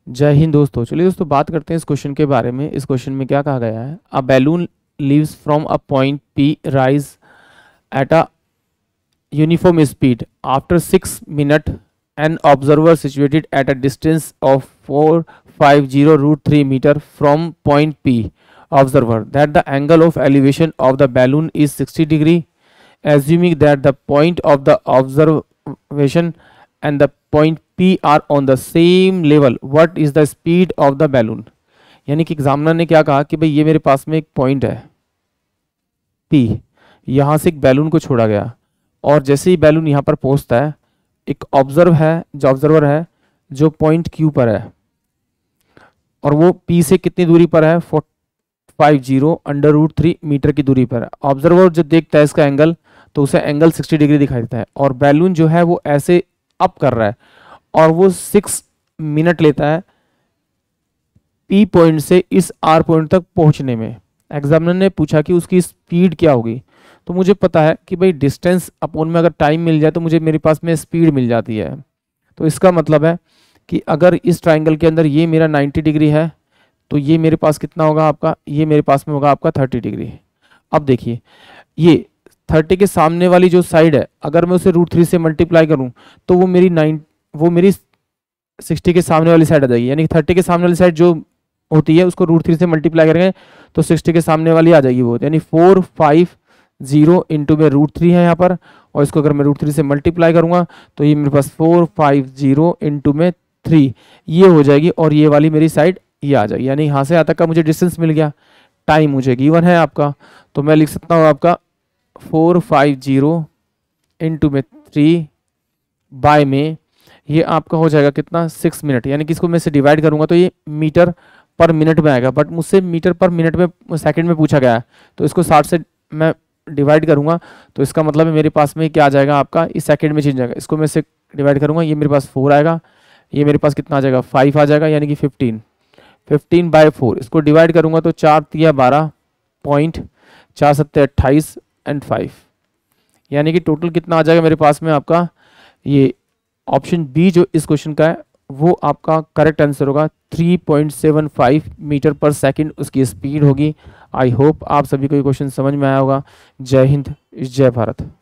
जय हिंद दोस्तों। चलिए दोस्तों बात करते हैं इस क्वेश्चन के बारे में। इस क्वेश्चन में क्या कहा गया है, a balloon leaves from a point P rise at a uniform speed after 6 minute an observer situated at a distance of 450 √3 metre from point P observer that the angle of elevation of the balloon is 60 degree, assuming that the point of the observation and the point P are on the same level, what is the speed of the balloon। यानी कि examiner ने क्या कहा कि भाई ये मेरे पास में एक पॉइंट है P, यहाँ से एक बैलून को छोड़ा गया और जैसे ही बैलून यहाँ पर पहुँचता है एक ऑब्जर्वर है जो पॉइंट Q पर है और वो P से कितनी दूरी पर है, 450 √3 मीटर की दूरी पर है। ऑब्जर्वर जब देखता है इसका एंगल तो उसे एंगल 60 डिग्री दिखाई देता है और बैलून जो है वो ऐसे अप कर रहा है और वो 6 मिनट लेता है पी पॉइंट से इस आर पॉइंट तक पहुंचने में। एग्जामिनर ने पूछा कि उसकी स्पीड क्या होगी, तो मुझे पता है कि भाई डिस्टेंस अपॉन में अगर टाइम मिल जाए तो मुझे मेरे पास में स्पीड मिल जाती है। तो इसका मतलब है कि अगर इस ट्राइंगल के अंदर ये मेरा 90 डिग्री है तो ये मेरे पास कितना होगा आपका, ये मेरे पास में होगा आपका 30 डिग्री। अब देखिए ये 30 के सामने वाली जो साइड है अगर मैं उसे √3 से मल्टीप्लाई करूं तो वो मेरी 60 के सामने वाली साइड आ जाएगी। यानी 30 के सामने वाली साइड जो होती है उसको √3 से मल्टीप्लाई करेंगे तो 60 के सामने वाली आ जाएगी वो, यानी 450 इंटू में √3 है यहाँ पर और इसको अगर मैं √3 से मल्टीप्लाई करूंगा तो ये मेरे पास 450 इंटू में 3 ये हो जाएगी और ये वाली मेरी साइड ये आ जाएगी। यानी यहाँ से यहाँ तक का मुझे डिस्टेंस मिल गया, टाइम मुझे गिवन है आपका, तो मैं लिख सकता हूँ आपका 450 इंटू में 3 बाय में ये आपका हो जाएगा कितना, 6 मिनट। यानी कि इसको मैं से डिवाइड करूंगा तो ये मीटर पर मिनट में आएगा, बट मुझसे मीटर पर मिनट में सेकंड में पूछा गया है तो इसको 60 से मैं डिवाइड करूंगा तो इसका मतलब है मेरे पास में क्या आ जाएगा आपका, इस सेकंड में चेंज जाएगा। इसको मैं से डिवाइड करूंगा, ये मेरे पास 4 आएगा, ये मेरे पास कितना आ जाएगा 5 आ जाएगा, यानी कि 15 बाय 4। इसको डिवाइड करूंगा तो 4 तिया 12 पॉइंट, 4 सत्ते 28 एंड 5, यानी कि टोटल कितना आ जाएगा मेरे पास में आपका, ये ऑप्शन बी जो इस क्वेश्चन का है वो आपका करेक्ट आंसर होगा। 3.75 मीटर पर सेकंड उसकी स्पीड होगी। आई होप आप सभी को ये क्वेश्चन समझ में आया होगा। जय हिंद, जय भारत।